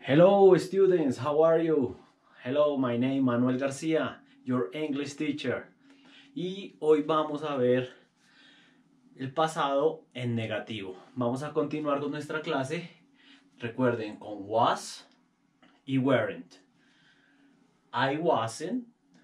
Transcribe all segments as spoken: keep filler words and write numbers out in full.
Hello students, how are you? Hello, my name Manuel García, your English teacher. Y hoy vamos a ver el pasado en negativo. Vamos a continuar con nuestra clase. Recuerden, con was y weren't. I wasn't,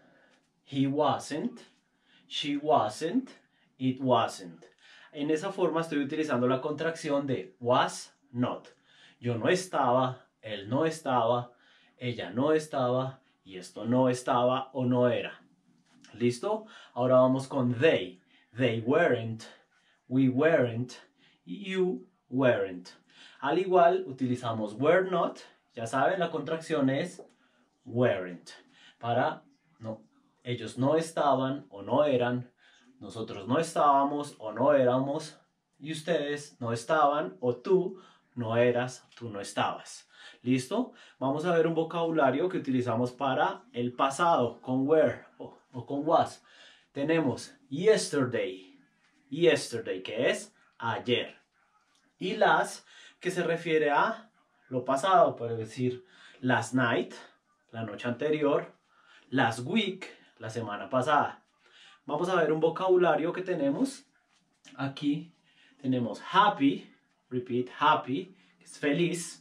he wasn't, she wasn't, it wasn't. En esa forma estoy utilizando la contracción de was not. Yo no estaba, él no estaba, ella no estaba y esto no estaba o no era. ¿Listo? Ahora vamos con they. They weren't, we weren't, you weren't. Al igual utilizamos were not. Ya saben, la contracción es weren't. Para no, ellos no estaban o no eran, nosotros no estábamos o no éramos, y ustedes no estaban o tú no eras, tú no estabas. ¿Listo? Vamos a ver un vocabulario que utilizamos para el pasado con were o, o con was. Tenemos yesterday, yesterday que es ayer, y last que se refiere a lo pasado, por decir last night, la noche anterior, last week, la semana pasada. Vamos a ver un vocabulario que tenemos. Aquí tenemos happy, repeat, happy, que es feliz.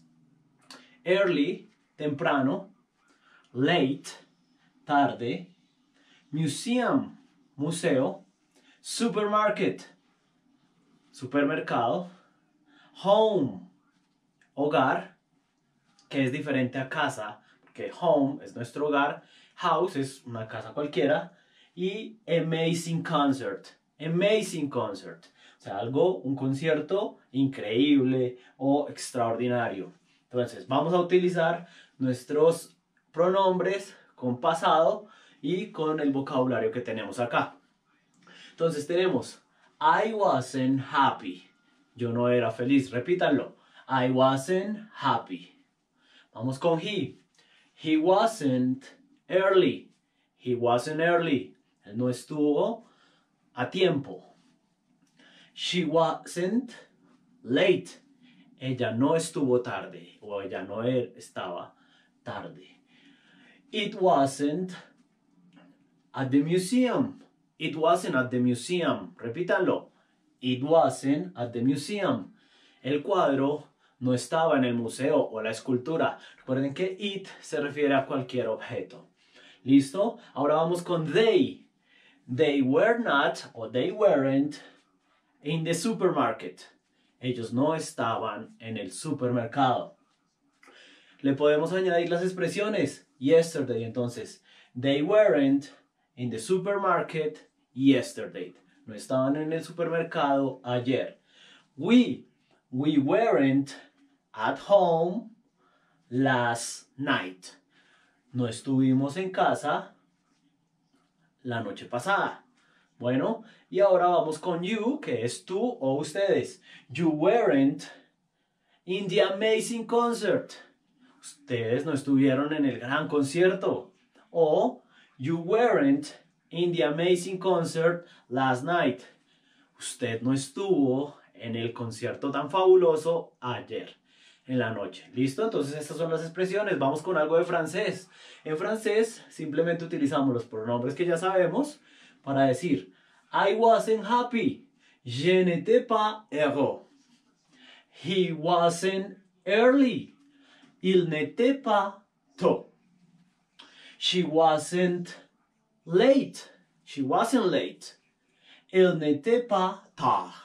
Early, temprano. Late, tarde. Museum, museo. Supermarket, supermercado. Home, hogar, que es diferente a casa, porque home es nuestro hogar, house es una casa cualquiera, y amazing concert, amazing concert, o sea, algo, un concierto increíble o extraordinario. Entonces, vamos a utilizar nuestros pronombres con pasado y con el vocabulario que tenemos acá. Entonces, tenemos I wasn't happy, yo no era feliz, repítanlo, I wasn't happy. Vamos con he. He wasn't early. He wasn't early. Él no estuvo a tiempo. She wasn't late. Ella no estuvo tarde. O ella no estaba tarde. It wasn't at the museum. It wasn't at the museum. Repítanlo. It wasn't at the museum. El cuadro no estaba en el museo o la escultura. Recuerden que it se refiere a cualquier objeto. ¿Listo? Ahora vamos con they. They were not o they weren't in the supermarket. Ellos no estaban en el supermercado. Le podemos añadir las expresiones yesterday. Entonces, they weren't in the supermarket yesterday. No estaban en el supermercado ayer. We, we weren't at home last night. No estuvimos en casa la noche pasada. Bueno, y ahora vamos con you, que es tú o ustedes. You weren't in the amazing concert. Ustedes no estuvieron en el gran concierto. O you weren't in the amazing concert last night. Usted no estuvo en el concierto tan fabuloso ayer en la noche. ¿Listo? Entonces estas son las expresiones. Vamos con algo de francés. En francés simplemente utilizamos los pronombres que ya sabemos para decir I wasn't happy. Je n'étais pas heureux. He wasn't early. Il n'était pas tôt. She wasn't late. She wasn't late. Il n'était pas tard.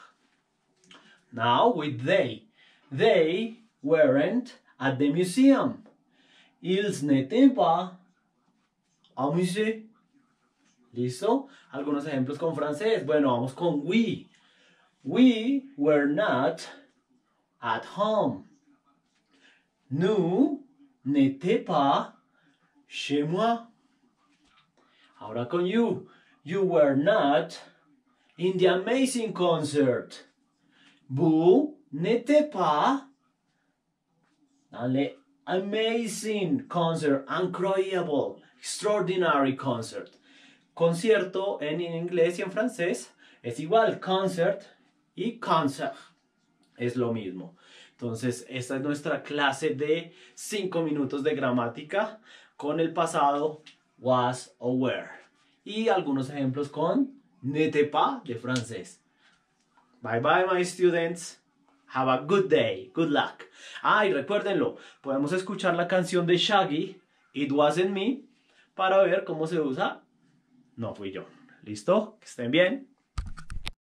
Now with they. They weren't at the museum. Ils n'étaient pas au musée. ¿Listo? Algunos ejemplos con francés. Bueno, vamos con we. We were not at home. Nous n'étions pas chez moi. Ahora con you. You were not in the amazing concert. Vous n'étiez pas dans le amazing concert, incroyable, extraordinary concert. Concierto en inglés y en francés es igual, concert y concert es lo mismo. Entonces, esta es nuestra clase de cinco minutos de gramática con el pasado was o were. Y algunos ejemplos con n'était pas de francés. Bye bye, my students. Have a good day. Good luck. Ah, y recuérdenlo, podemos escuchar la canción de Shaggy, It Wasn't Me, para ver cómo se usa. No fui yo. ¿Listo? Que estén bien.